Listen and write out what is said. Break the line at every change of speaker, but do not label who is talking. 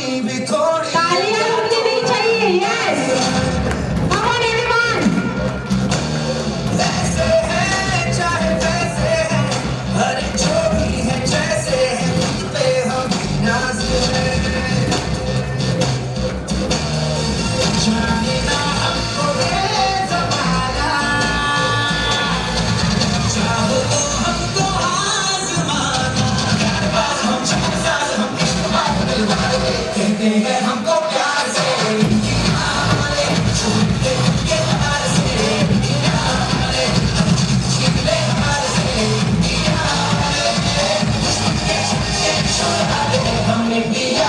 तालियां रुकनी नहीं चाहिए। Yes, come on everyone।
ऐसे हैं चाहे वैसे हैं, हर जो भी है जैसे है, खुद पे हम नाज है। जाने ना हमको ये ज़माना, चाहो तो हमको आज़माना। हम चाहे साथ हम बात दिलवाले, कहते हैं हमको प्यार से इंडिया वाले, छूटे के हार से इंडिया वाले, छीले हार से इंडिया वाले, हम इंडिया